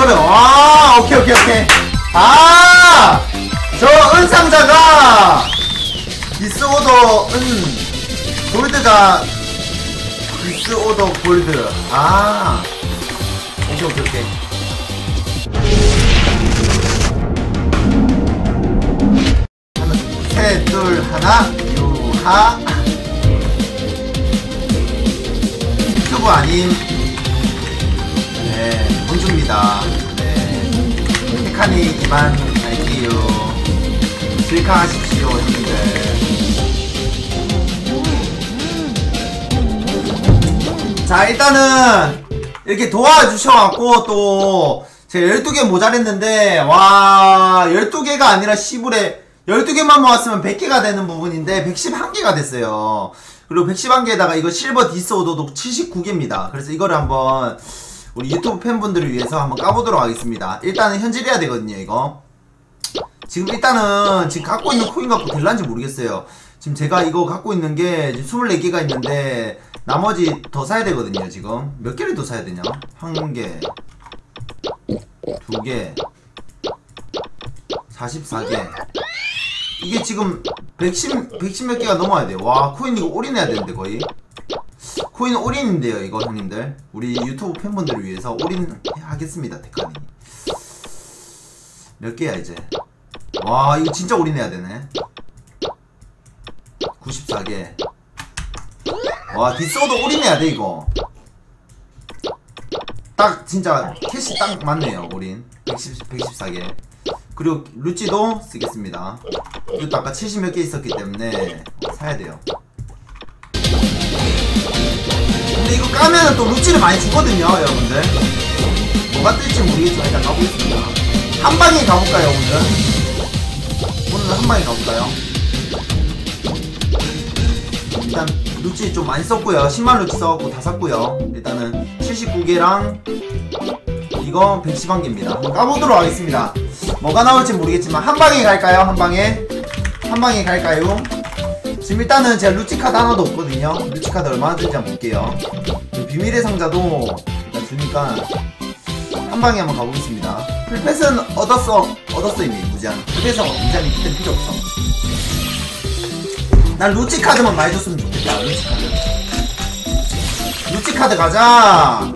이거를 오케이 오케이 오케이. 저 은상자가 디스오더 골드가 디스오더 골드. 오케이 오케이 오케이. 셋, 둘, 하나, 유하. 유튜브 아님. 네, 본주입니다. 네. 테카니 이만 갈게요. 질카하십시오, 형님들. 자, 일단은, 이렇게 도와주셔갖고, 또, 제가 12개 모자랬는데, 와, 12개가 아니라 10불에, 12개만 모았으면 100개가 되는 부분인데 111개가 됐어요. 그리고 111개에다가 이거 실버 디스오더도 79개입니다. 그래서 이거를 한번 우리 유튜브 팬분들을 위해서 한번 까보도록 하겠습니다. 일단은 현질해야 되거든요, 이거. 지금 일단은 지금 갖고 있는 코인 갖고 될란지 모르겠어요. 지금 제가 이거 갖고 있는 게 24개가 있는데 나머지 더 사야 되거든요, 지금. 몇 개를 더 사야 되냐? 1개, 2개, 44개. 이게 지금 110 몇 개가 넘어야 돼요. 와, 코인 이거 올인해야 되는데, 거의. 코인 올인인데요, 이거, 형님들. 우리 유튜브 팬분들을 위해서 올인하겠습니다, 테카니. 몇 개야, 이제. 와, 이거 진짜 올인해야 되네. 94개. 와, 디스오더 올인해야 돼, 이거. 딱, 진짜, 캐시 딱 맞네요, 올인. 114개. 그리고 루찌도 쓰겠습니다. 이것도 아까 70 몇 개 있었기 때문에 사야 돼요. 근데 이거 까면은 또 루찌를 많이 주거든요, 여러분들. 뭐가 뜰지 모르겠지만 일단 가보겠습니다. 한방에 가볼까요, 오늘은? 오늘은 한방에 가볼까요? 일단 루찌 좀 많이 썼고요. 10만 루찌 써갖고 다 샀고요. 일단은 79개랑 이거 111개입니다. 한번 까보도록 하겠습니다. 뭐가 나올지 모르겠지만 한방에 갈까요? 한방에 갈까요? 지금 일단은 제가 루찌카드 하나도 없거든요. 루찌카드 얼마나 들지 한번 볼게요. 비밀의 상자도 일단 주니까 한방에 한번 가보겠습니다. 풀패스는 얻었어 이미. 무제한 풀패스 무제한이 그땐 필요 없어. 난 루찌카드만 많이 줬으면 좋겠다. 루찌카드 가자.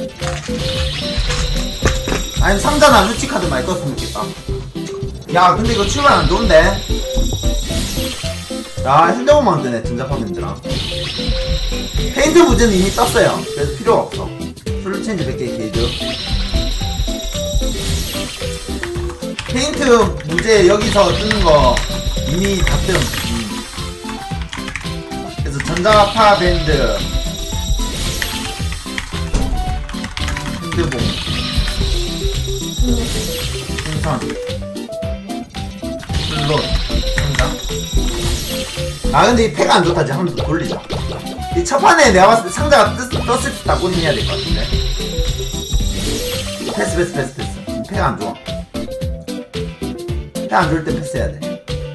아니면 상자나 루찌카드 많이 떴으면 좋겠다. 야, 근데 이거 출발 안 좋은데? 야, 핸드폰만 뜨네, 전자파민들랑. 페인트 무제는 이미 떴어요. 그래서 필요가 없어. 솔루체인지 100개 게이드. 페인트 무제 여기서 뜨는 거 이미 다 뜸. 그래서 전자파 밴드. 핸드봉. 생선 슬롯 상자. 근데 이 팩 안 좋다지. 한번 더 돌리자. 이 첫판에 내가 봤을 때 상자가 떴을 때 다 꼬린해야 될 것 같은데. 패스. 팩 안 좋아. 팩 안 좋을 때 패스해야 돼.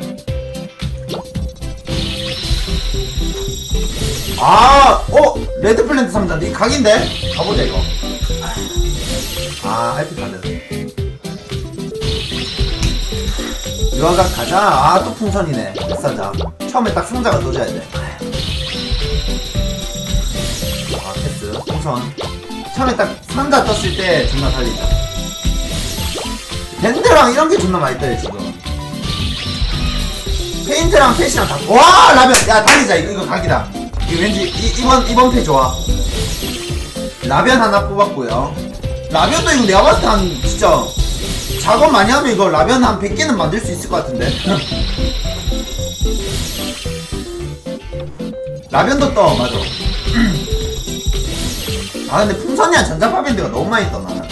레드 플랜트 상자인데? 이 각인데? 가보자, 이거. RP 카드. 유아각 가자. 또 풍선이네. 패스하자. 처음에 딱 상자가 떠져야 돼. 패스. 풍선. 처음에 딱 상자 떴을 때 존나 달리자. 밴드랑 이런 게 존나 많이 떠요, 지금. 페인트랑 패시랑 다. 와, 라면! 야, 달리자. 이거 각이다. 이거 왠지, 이번 패 좋아. 라면 하나 뽑았고요. 라면도 이거 내가 봤을 때 한, 진짜, 작업 많이 하면 이거 라면 한 100개는 만들 수 있을 것 같은데. 라면도 떠, 맞아. 근데 풍선이랑 전자파밴드가 너무 많이 떠, 나는.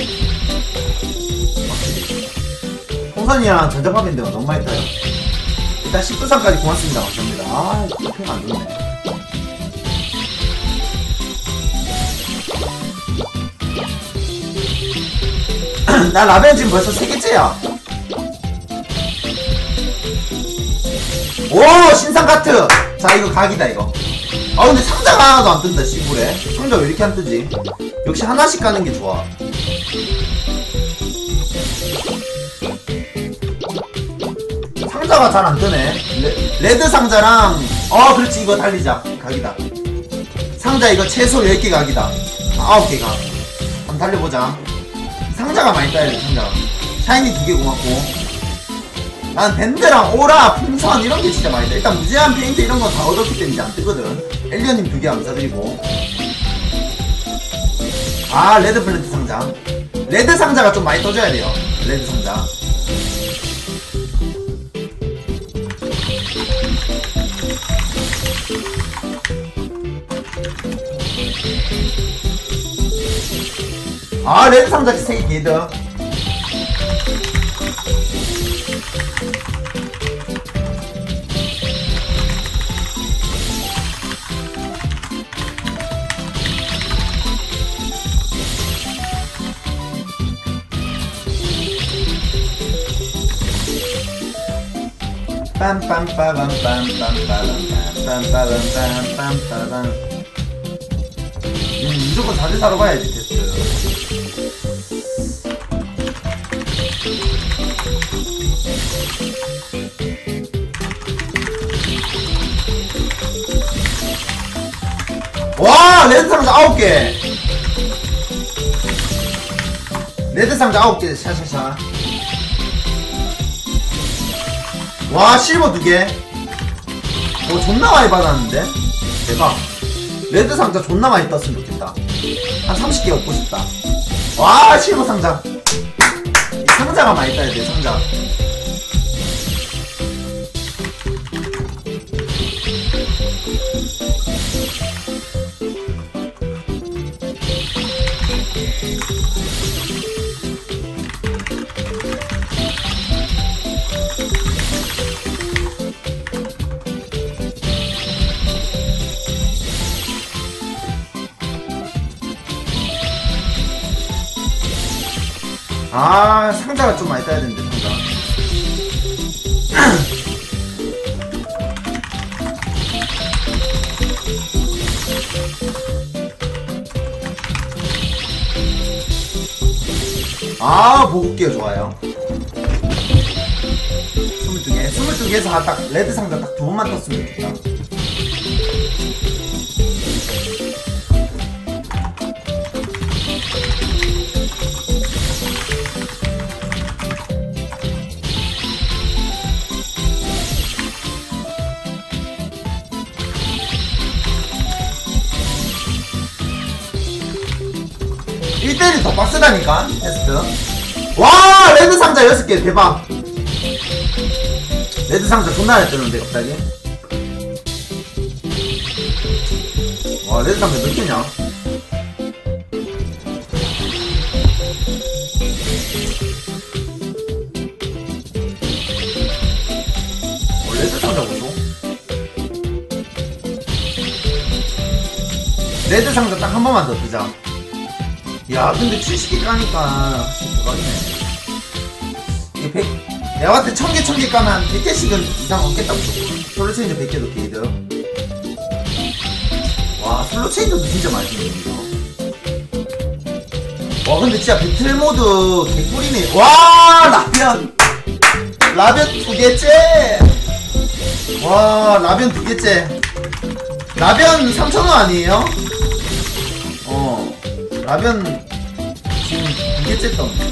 확실히. 풍선이랑 전자파밴드가 너무 많이 떠요. 일단 19상까지 고맙습니다. 감사합니다. 이거 안 좋네. 나 라면 지금 벌써 3개째야. 오, 신상 카트. 자, 이거 각이다, 이거. 근데 상자가 하나도 안 뜬다, 시골에. 상자 왜 이렇게 안 뜨지? 역시 하나씩 가는 게 좋아. 상자가 잘 안 뜨네. 레드 상자랑 그렇지. 이거 달리자. 각이다. 상자 이거 최소 10개 각이다. 9개 각. 한번 달려보자. 상자가 많이 따야 돼. 상자가. 샤이니 2개 고맙고. 난 밴드랑 오라, 풍선 이런게 진짜 많이 따. 일단 무제한 페인트 이런거 다 얻었기 때문에 이제 안 뜨거든. 엘리언님 2개 감사드리고. 레드 플랜트 상자. 레드 상자가 좀 많이 떠줘야 돼요. 레드 상자. 레드 상자 3개 게이드. 빰빰빠밤빰빰빰빰빰빰빰빰빰빰빰빰. 무조건 4대 4로 가야지. 테스트. 와, 레드 상자 9개. 레드 상자 9개. 샤샤샤. 와, 실버 2개. 존나 많이 받았는데? 대박. 레드 상자 존나 많이 떴으면 좋겠다. 한 30개 얻고 싶다. 와, 실버 상자. 이 상자가 많이 따야 돼, 상자. 상자가 좀 많이 따야 되는데, 상자. 보급기가 좋아요. 22개. 22개에서 딱 레드 상자 딱 2번만 떴으면 좋겠다. 더 빡세다니까 테스트. 와, 레드 상자 6개 대박. 레드 상자 존나 잘 뜨는데 갑자기. 와, 레드 상자 몇 개냐? 레드 상자 보소. 레드 상자 딱 한 번만 더 뜨자. 야, 근데 70개 까니까 대박이네. 이게 100, 내가 봤을 때 1000개 까면 100개씩은 이상 얻겠다고. 솔로체인저 100개도 게이드. 와, 솔로체인저도 진짜 많이 주네, 이거. 와, 근데 진짜 배틀모드 개꿀이네. 와, 라변 2개째! 와, 라변 2개째. 라변 3,000원 아니에요? 라변 지금 2개째 떴네.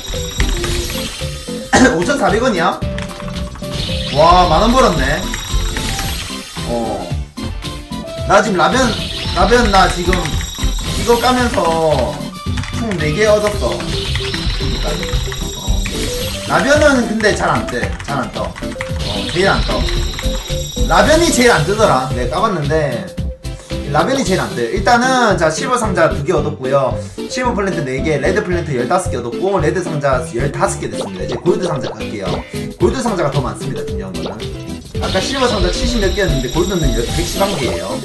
5,400원이야? 와, 만원 벌었네. 나 지금 라변 나 지금 이거 까면서 총 4개 얻었어. 라변은 근데 잘 안 떠. 제일 안 떠. 라변이 제일 안 뜨더라. 내가 까봤는데 라변이 제일 안 떠요. 일단은 자, 실버 상자 2개 얻었고요. 실버 플랜트 4개, 레드 플랜트 15개 얻었고, 레드 상자 15개 됐습니다. 이제 골드 상자 갈게요. 골드 상자가 더 많습니다. 중요한 거는 아까 실버 상자 70 몇 개였는데 골드는 111개예요.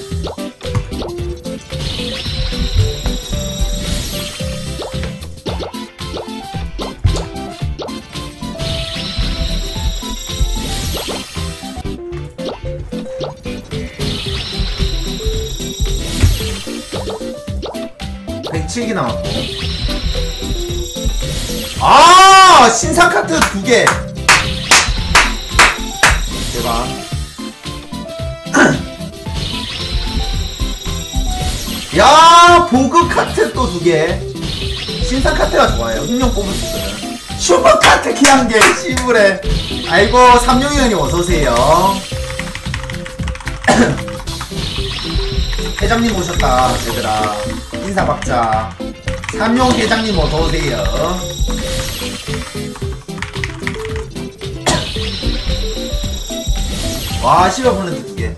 칠기 남았고. 신상 카트 2개. 대박. 야, 보급 카트 또 2개. 신상 카트가 좋아요. 흥룡 뽑을 수 있거든. 슈퍼 카트 키 1개, 시부레. 아이고, 삼룡이형님 어서오세요. 회장님 오셨다, 얘들아. 인사 박자. 삼룡 회장님 어서오세요. 와, 실버 플랜트 2개.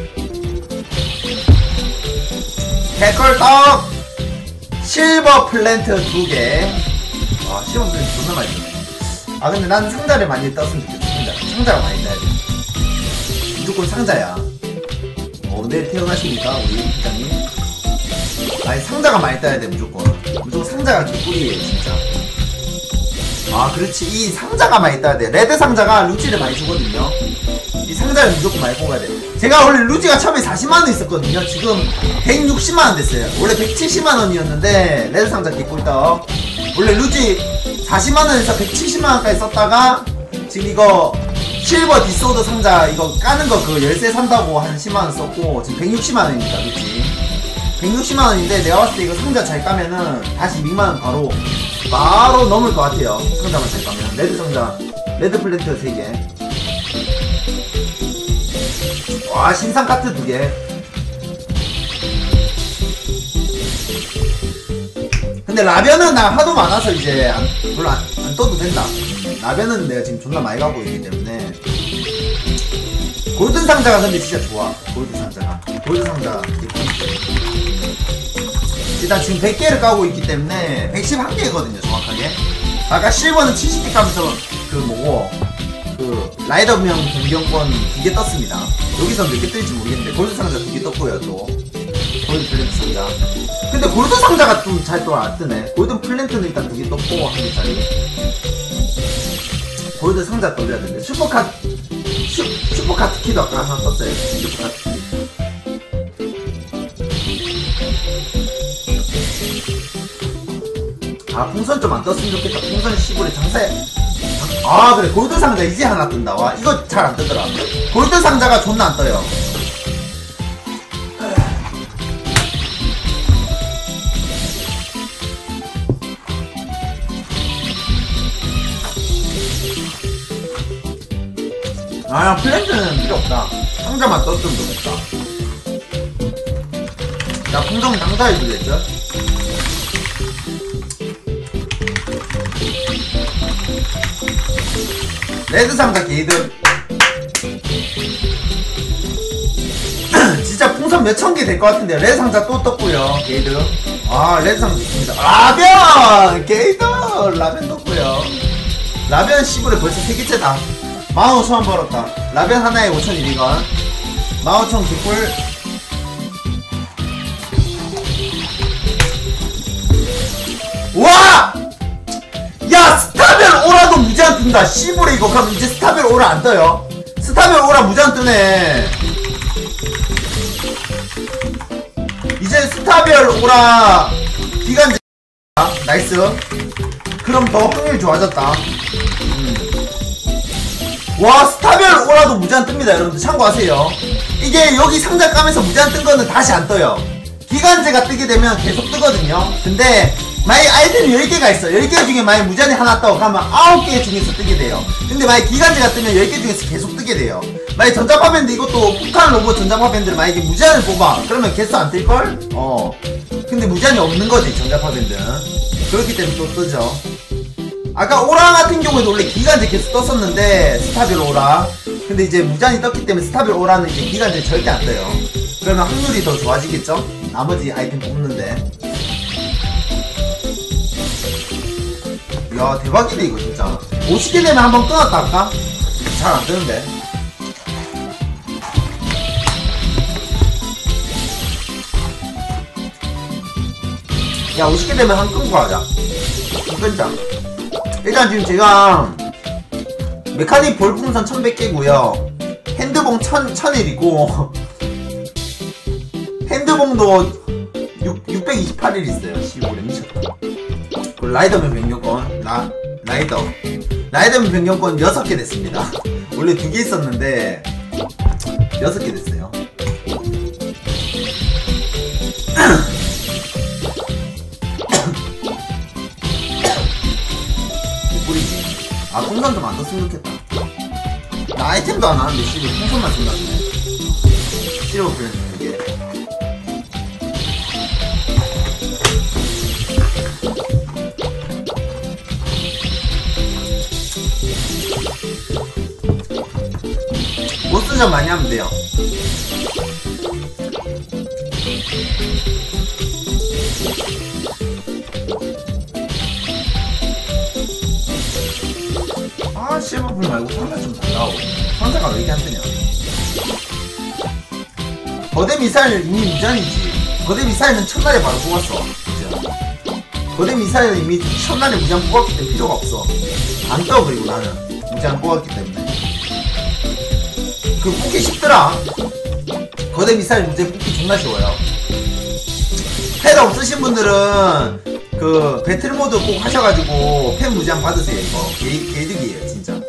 개꿀떡! 실버 플랜트 2개. 와, 실버 플랜트 존나 많이 떴네. 아, 근데 난 상자를 많이 떴으면 좋겠어. 상자가 많이 떠야 돼. 무조건 상자야. 내일 태어나십니까, 우리 회장님? 아니, 상자가 많이 떠야 돼, 무조건. 무조건 상자가 개꿀이에요, 진짜. 아, 그렇지. 이 상자가 많이 떠야 돼. 레드 상자가 루지를 많이 주거든요. 이 상자를 무조건 많이 뽑아야 돼. 제가 원래 루지가 처음에 40만원 있었거든요. 지금 160만원 됐어요. 원래 170만원이었는데 레드 상자 개꿀떡. 원래 루지 40만원에서 170만원까지 썼다가 지금 이거 실버 디소드 상자 이거 까는 거 그 열쇠 산다고 한 10만원 썼고 지금 160만원입니다. 루지 160만원인데 내가 봤을 때 이거 상자 잘 까면은 다시 200만원 바로 넘을 것 같아요. 상자만 잘 까면. 레드 상자 레드 플랜트 3개. 와, 신상 카트 2개. 근데 라변은 나 하도 많아서 이제 별로 안 떠도 된다. 라변은 내가 지금 존나 많이 가고 있기 때문에. 골든 상자가 근데 진짜 좋아. 골드 상자가. 골드 상자. 일단 지금 100개를 까고 있기 때문에 111개거든요, 정확하게. 아까 실버는 70개 까면서 그 뭐고 그 라이더명 변경권 2개 떴습니다. 여기서 몇 개 뜰지 모르겠는데 골드 상자 2개 떴고요. 또 골드 플랜트 상자. 근데 골드 상자가 좀 잘 또 안 뜨네. 골든 플랜트는 일단 2개 떴고 1개짜리. 골드 상자 떠줘야 되는데 슈퍼카트 키도 아까 하나 떴어요. 슈퍼카트 키. 아, 풍선 좀 안 떴으면 좋겠다. 풍선 시골에 장사해. 아, 그래. 골드 상자 이제 하나 뜬다. 와, 이거 잘 안 뜨더라. 골드 상자가 존나 안 떠요. 아, 플랜트는 필요 없다. 상자만 떴으면 좋겠다. 야, 풍선 장사해주겠죠? 레드 상자 게이드. 진짜 풍선 몇천 개 될 것 같은데요. 레드 상자 또 떴고요. 게이드. 아, 레드 상자 좋습니다. 라변! 게이드! 라변 떴고요. 라변 시골에 벌써 3개째다. 15,000원 벌었다. 라변 하나에 5,100원. 15,000원 개꿀. 와! 야, 스타별 오라도 무제한 뜬다. 씨부레 이거. 그럼 이제 스타별 오라 안 떠요. 스타별 오라 무제한 뜨네. 이제 스타별 오라 기간제. 나이스. 그럼 더 확률이 좋아졌다. 와, 스타별 오라도 무제한 뜹니다. 여러분들 참고하세요. 이게 여기 상자 까면서 무제한 뜬 거는 다시 안 떠요. 기간제가 뜨게 되면 계속 뜨거든요. 근데 만약 아이템이 10개가 있어. 10개 중에 만약 무제한이 하나 떠. 그러면 9개 중에서 뜨게 돼요. 근데 만약 기간제가 뜨면 10개 중에서 계속 뜨게 돼요. 만약 전자파밴드 이것도 북한 로봇 전자파밴드를 만약에 무제한을 뽑아. 그러면 개수 안 뜰걸? 근데 무제한이 없는 거지, 전자파밴드는. 그렇기 때문에 또 뜨죠. 아까 오라 같은 경우에도 원래 기간제 계속 떴었는데, 스타별 오라. 근데 이제 무제한이 떴기 때문에 스타별 오라는 이제 기간제 절대 안 떠요. 그러면 확률이 더 좋아지겠죠? 나머지 아이템 뽑는데. 야, 대박이네 이거 진짜. 50개 되면 한번 끊었다 할까? 잘 안 뜨는데. 야, 50개 되면 한 끊고 하자. 한 끊자. 일단 지금 제가 메카닉 볼풍선 1100개고요 핸드봉 1000일이고 핸드봉도 628일 있어요. 15일 미쳤다. 라이더맨 변경권 라이더맨 변경권 6개 됐습니다. 원래 2개 있었는데 6개 됐어요. 개꿀이지. 아, 풍선 좀 안 떴으면 좋겠다. 나 아이템도 안 하는데 씨발 풍선만 존나 주네. 실버 플랜트 2개. 보스전 많이 하면 돼요. 아, 실버풀 말고 상자 좀 달라고. 상자가 왜 이렇게 안 뜨냐. 거대 미사일 이미 무장이지. 거대 미사일은 첫날에 바로 뽑았어. 진짜. 거대 미사일은 이미 첫날에 무장 뽑았기 때문에 필요가 없어. 안 떠. 그리고 나는 무장 뽑았기 때문에 그 뽑기 쉽더라. 거대 미사일 문제 뽑기 존나 쉬워요. 패드 없으신 분들은 그 배틀 모드 꼭 하셔가지고 팬 무장 받으세요. 이거 개이득이에요 진짜.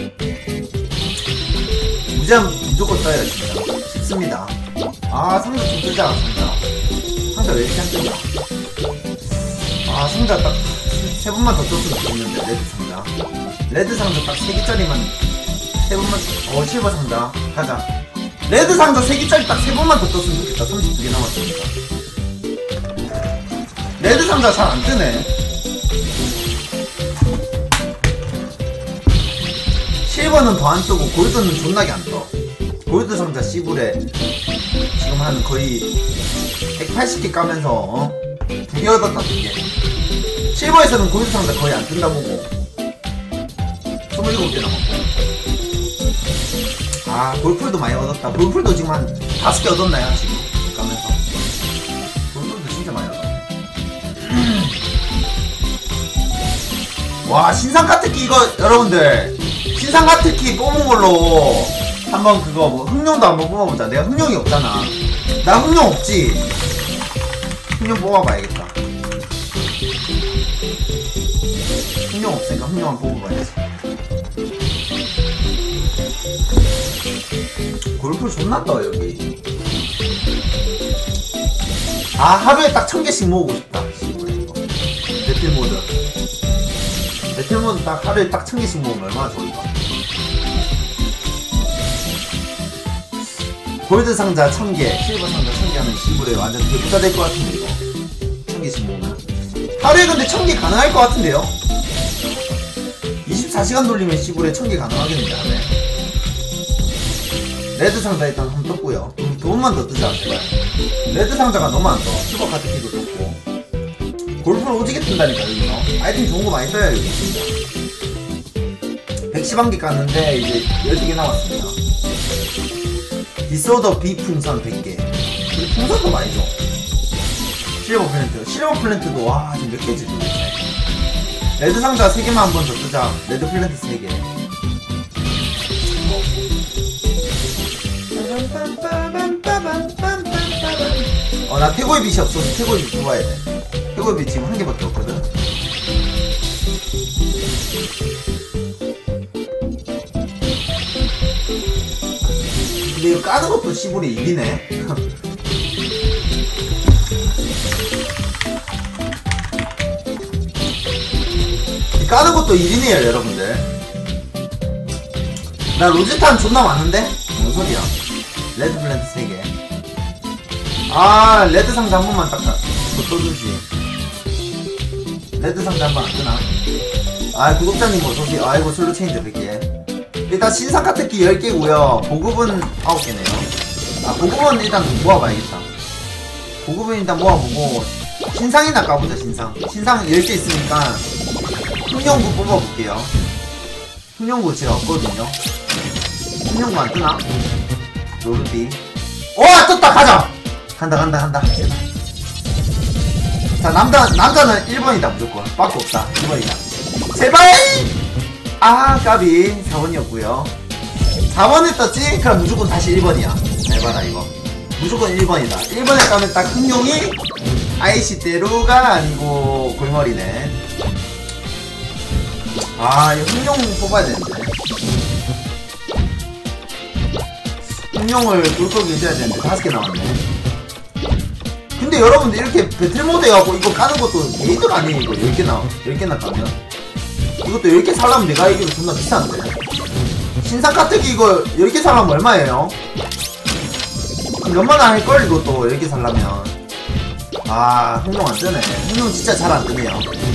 무장 무조건 떠요 진짜. 쉽습니다. 아, 상자 좀 뜨자. 상자 왜 이렇게 안 뜨냐. 아, 상자 딱 3번만 더 떴으면 좋겠는데. 레드 상자 딱 3개짜리만 3번만. 실버 상자 가자. 레드 상자 3개짜리 딱 3번만 더 떴으면 좋겠다. 32개 남았으니까. 레드 상자 잘 안 뜨네. 실버는 더 안 뜨고 골드는 존나게 안 떠. 골드 상자 씨불에 지금 한 거의 180개 까면서 2개 얻었다. 2개. 실버에서는 골드 상자 거의 안 뜬다 보고 27개 남았고. 아, 골풀도 많이 얻었다. 골풀도 지금 한 5개 얻었나요 지금 까면서. 골풀도 진짜 많이 얻었네. 와, 신상 카트키 이거 여러분들 신상 카트키 뽑은 걸로 한번 그거 뭐 흑룡도 한번 뽑아보자. 내가 흑룡이 없잖아. 나 흑룡 없지. 흑룡 뽑아봐야겠다. 흑룡 없으니까 흑룡 한번 뽑아봐야지. 골프 존나 떠 여기. 아, 하루에 딱 1000개씩 모으고 싶다. 배틀모드. 배틀모드 딱 하루에 딱 1000개씩 모으면 얼마나 좋을까. 골드 상자 1000개, 실버 상자 1000개 하면 시불에 완전 대부자 될 것 같은데 이거 1000개씩 모으면 하루에 근데 1000개 가능할 것 같은데요? 24시간 돌리면 시불에 1000개 가능하겠는데 하루에. 레드 상자 일단 한번 떴고요. 돈만 더 뜨자 제발. 레드 상자가 너무 안 떠. 슈퍼 카드키도 떴고 골프를 오지게 뜬다니까 여기서. 아이템 좋은 거 많이 떠요 여기 진짜. 110개 깠는데 이제 12개 남았습니다. 디소더 비풍선 100개. 그리고 풍선도 많이 줘. 실버 플랜트. 실버 플랜트도 와 지금 몇 개지 도대체. 레드 상자 3개만 한 번 더 뜨자. 레드 플랜트 3개. 나 태고의 빛이 없어서 태고의 빛 뽑아야 돼. 태고의 빛 지금 1개밖에 없거든. 근데 이거 까는 것도 시불이 일이네. 까는 것도 일이네요 여러분들. 나 로제탄 존나 많은데? 뭔 소리야. 레드 플랜트 3개. 아, 레드 상자 한 번만 딱 떠주지. 레드 상자 한 번 안 뜨나? 아, 구독자님 어서오세요. 아이고, 솔로 체인저 100개. 일단 신상 카트키 10개고요 보급은 9개네요 아, 보급은 일단 좀 모아봐야겠다. 보급은 일단 모아보고 신상이나 까보자. 신상 10개 있으니까 흑룡구 뽑아볼게요. 흑룡구 제가 없거든요. 흑룡구 안 뜨나? 로르비. 와, 떴다. 가자. 간다. 자, 남자는 1번이다 무조건. 빠꾸 없다. 2번이다. 제발! 아, 까비. 4번이었고요 4번을 떴지? 그럼 무조건 다시 1번이야. 잘 봐라 이거. 무조건 1번이다. 1번에 까면 딱 흑룡이 아이시대로가 아니고 골머리네. 아, 이거 흑룡 뽑아야 되는데. 흥룡을 꿀꺽이 해줘야 되는데 5개 나왔네. 근데 여러분들 이렇게 배틀모드 해갖고 이거 까는 것도 게이드가 아니에요. 이거 10개나 까면 이것도 10개 살라면 내가 이기면 존나 비싼데. 신상 카트기 이거 10개 살라면 얼마예요? 몇만원 할걸 이것도 10개 살라면. 아 흥룡 안뜨네. 흥룡 진짜 잘 안뜨네요.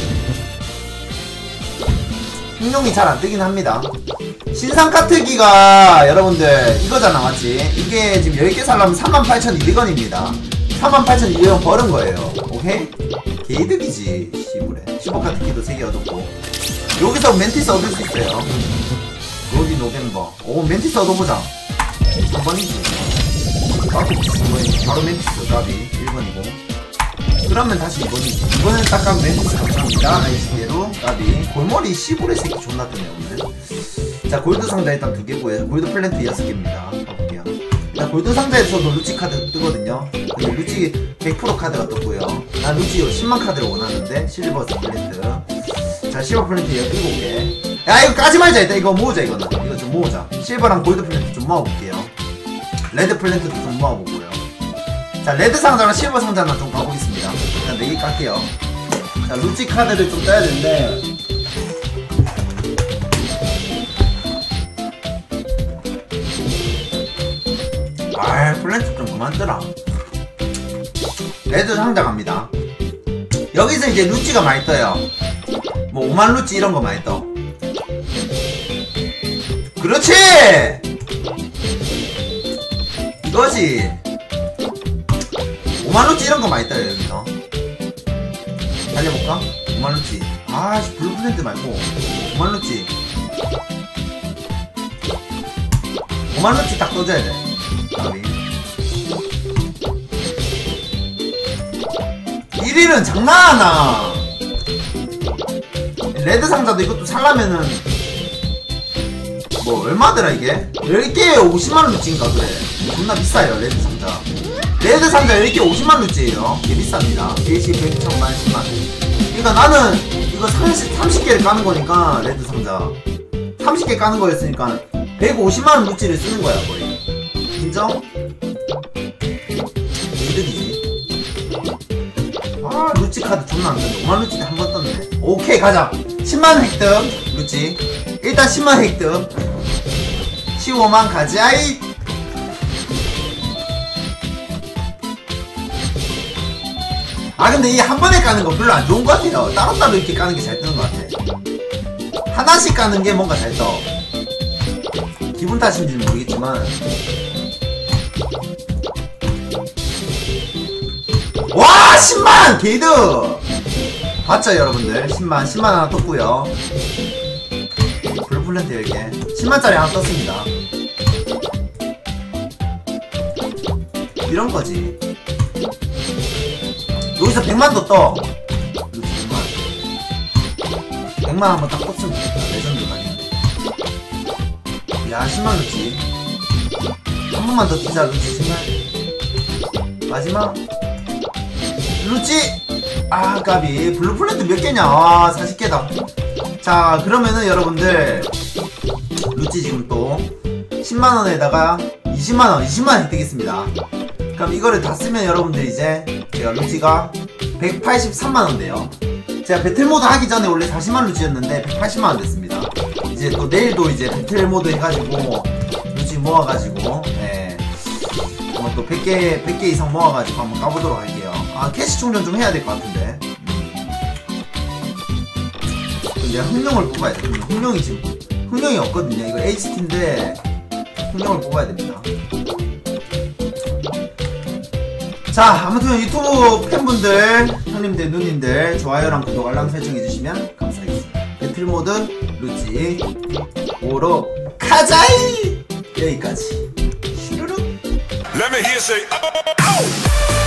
흥룡이 잘 안뜨긴 합니다. 신상 카트기가 여러분들 이거잖아 맞지? 이게 지금 10개 살라면 38,200원입니다 38,200원 버는 거예요. 오케이? 개이득이지 시부레. 15 카트기도 3개 얻었고 여기서 멘티스 얻을 수 있어요. 로디 노벤버. 오 멘티스 얻어보자. 3번이지. 바로 멘티스 까비 1번이고 그러면 다시 2번이지. 이번엔 딱 가면 멘티스 감사합니다. 아이스계로 까비. 골머리 시부레 새끼 존나 뜨네 오늘. 자 골드 상자 일단 2개고요. 골드 플랜트 6개입니다. 가볼게요. 일단 골드 상자에서도 루치 카드 뜨거든요. 근데 루치 100% 카드가 떴고요. 난 루치 10만 카드를 원하는데 실버 플랜트. 자 실버 플랜트 7개. 야 이거 까지 말자. 일단 이거 모으자. 이거는 이거 좀 모으자. 실버랑 골드 플랜트 좀 모아볼게요. 레드 플랜트도 좀 모아보고요. 자 레드 상자랑 실버 상자만 좀 가보겠습니다. 일단 4개 깔게요. 자 루치 카드를 좀 떠야 되는데 아 플랜트 좀 그만 뜨라. 레드 상자 갑니다. 여기서 이제 루치가 많이 떠요. 뭐 5만 루치 이런 거 많이 떠. 그렇지! 이거지. 5만 루치 이런 거 많이 떠요 여기서. 달려볼까? 5만 루치. 아씨 블루 플랜트 말고 5만 루치. 5만 루치 딱 떠줘야 돼. 1위는 장난하나. 레드 상자도 이것도 살라면은 뭐 얼마더라 이게? 10개에 50만원 루치인가 그래. 존나 비싸요 레드 상자. 레드 상자 10개 50만 루치예요. 이게 비쌉니다. 1시 100, 1000만, 10만. 그러니까 나는 이거 30개를 까는 거니까 레드 상자 30개 까는 거였으니까 150만원 루치를 쓰는 거야 거의. 인정? 이득이지. 아 루치 카드 존나 안 떴네. 5만 루치 한 번 떴네. 오케이 가자. 10만 획득 루치. 일단 10만 획득. 15만 가자이. 아 근데 이 한 번에 까는 거 별로 안 좋은 것 같아요. 따로따로 이렇게 까는 게 잘 뜨는 것 같아. 하나씩 까는 게 뭔가 잘 떠. 기분 탓인지는 모르겠지만. 와 10만! 게이드! 봤죠 여러분들? 10만 하나 떴고요. 블루플랜트 10개 10만짜리 하나 떴습니다. 이런거지. 여기서 100만도 떠. 100만 한번 딱 떴으면 좋겠다. 레전드 가겠네. 야 10만 루치. 한 번만 더 뛰자 루치 10만. 마지막 루치! 아 까비. 블루플랜트 몇 개냐? 아 40개다. 자 그러면은 여러분들 루치 지금 또 10만원에다가 20만원 획득했습니다. 그럼 이거를 다 쓰면 여러분들 이제 제가 루치가 183만원 돼요. 제가 배틀모드 하기 전에 원래 40만 루치였는데 180만원 됐습니다. 이제 또 내일도 이제 배틀모드 해가지고 루치 모아가지고 예. 한번 또 100개 이상 모아가지고 한번 가보도록 할게요. 아 캐시 충전 좀 해야 될 것 같은데. 내가 흥룡을 뽑아야 돼. 흥룡이 지금 흥룡이 없거든요. 이거 HT인데 흥룡을 뽑아야 됩니다. 자 아무튼 유튜브 팬분들 형님들 누님들 좋아요랑 구독 알람 설정해주시면 감사하겠습니다. 배틀모드 루치 오로 가자이. 여기까지 슈루룩. Let me hear say, oh!